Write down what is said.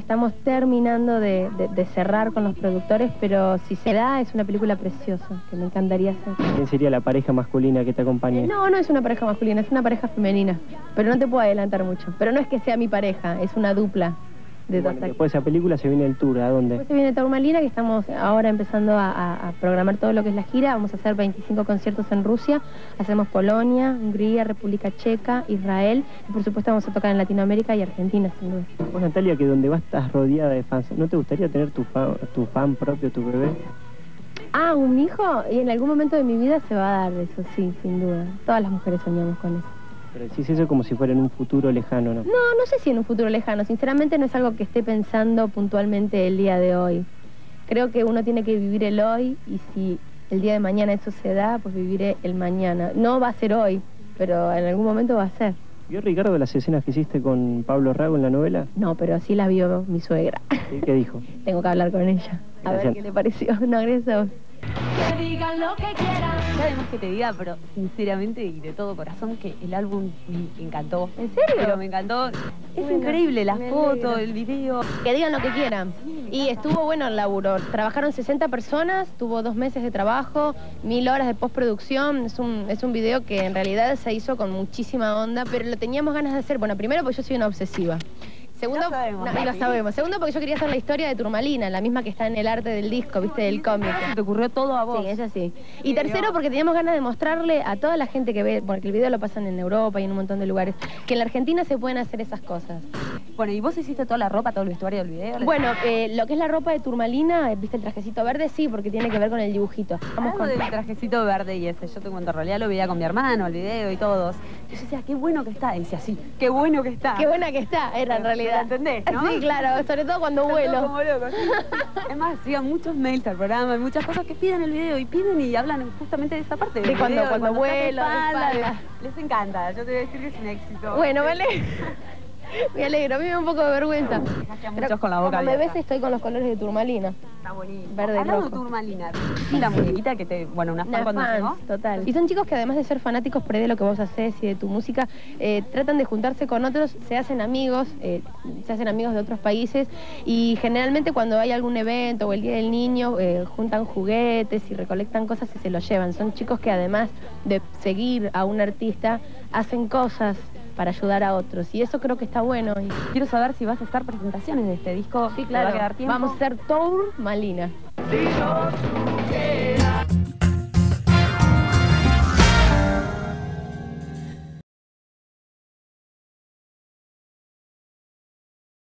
estamos terminando de cerrar con los productores, pero si se da, es una película preciosa, que me encantaría hacer. ¿Quién sería la pareja masculina que te acompañe? No, no es una pareja masculina, es una pareja femenina, pero no te puedo adelantar mucho. Pero no es que sea mi pareja, es una dupla de dos actores. Después de esa película se viene el tour, ¿a dónde? Después se viene Turmalina, que estamos ahora empezando a programar todo lo que es la gira. Vamos a hacer 25 conciertos en Rusia, hacemos Polonia, Hungría, República Checa, Israel, y por supuesto vamos a tocar en Latinoamérica y Argentina, sin duda. Vos, Natalia, que donde vas estás rodeada de fans, ¿no te gustaría tener tu fan propio, tu bebé? Ah, ¿un hijo? Y en algún momento de mi vida se va a dar eso, sí, sin duda. Todas las mujeres soñamos con eso. Pero decís eso como si fuera en un futuro lejano, ¿no? No sé si en un futuro lejano. Sinceramente no es algo que esté pensando puntualmente el día de hoy. Creo que uno tiene que vivir el hoy, y si el día de mañana eso se da, pues viviré el mañana. No va a ser hoy, pero en algún momento va a ser. ¿Vio Ricardo las escenas que hiciste con Pablo Rago en la novela? No, pero sí la vio mi suegra. ¿Sí? ¿Qué dijo? Tengo que hablar con ella. A ver qué le pareció. No, gracias a vos. Que digan lo que quieran. Y además que te diga, pero sinceramente y de todo corazón, que el álbum me encantó. ¿En serio? Pero me encantó. Es increíble, las fotos, el video. Que digan lo que quieran. Y estuvo bueno el laburo. Trabajaron 60 personas, tuvo 2 meses de trabajo, 1000 horas de postproducción. Es un video que en realidad se hizo con muchísima onda, pero lo teníamos ganas de hacer. Bueno, primero porque yo soy una obsesiva. Segundo, lo sabemos. Segundo, porque yo quería hacer la historia de Turmalina, la misma que está en el arte del disco, viste, del cómic. ¿Te ocurrió todo a vos? Sí, ella sí. Y tercero, porque teníamos ganas de mostrarle a toda la gente que ve, porque el video lo pasan en Europa y en un montón de lugares, que en la Argentina se pueden hacer esas cosas. Bueno, ¿y vos hiciste toda la ropa, todo el vestuario del video? Bueno, lo que es la ropa de Turmalina, viste el trajecito verde, sí, porque tiene que ver con el dibujito. Hablando del trajecito verde y ese, yo te cuento, en realidad lo veía con mi hermano, el video y todos. Yo decía, qué bueno que está. Y decía, sí, qué bueno que está. Qué buena que está, era en realidad. ¿Entendés, no? Sí, claro, sobre todo cuando vuelo. Como locos. Es más, llegan muchos mails al programa y muchas cosas que piden el video y piden y hablan justamente de esa parte. De cuando vuelo, de espalda. espalda. Les encanta, yo te voy a decir que es un éxito. Bueno, vale. Me alegro, a mí me da un poco de vergüenza. Muchos con la boca abierta. Me ves, abierta. estoy con los colores de Turmalina. Está bonito. Verde y Hablando rojo. de Turmalina, la muñequita que te... Bueno, una fan cuando llegó. Total. Y son chicos que además de ser fanáticos por ahí de lo que vos haces y de tu música, tratan de juntarse con otros, se hacen amigos de otros países, y generalmente cuando hay algún evento o el Día del Niño, juntan juguetes y recolectan cosas y se los llevan. Son chicos que además de seguir a un artista, hacen cosas para ayudar a otros, y eso creo que está bueno. Quiero saber si vas a estar presentaciones de este disco. Sí, claro. ¿Te va a quedar tiempo? Vamos a hacer Turmalina.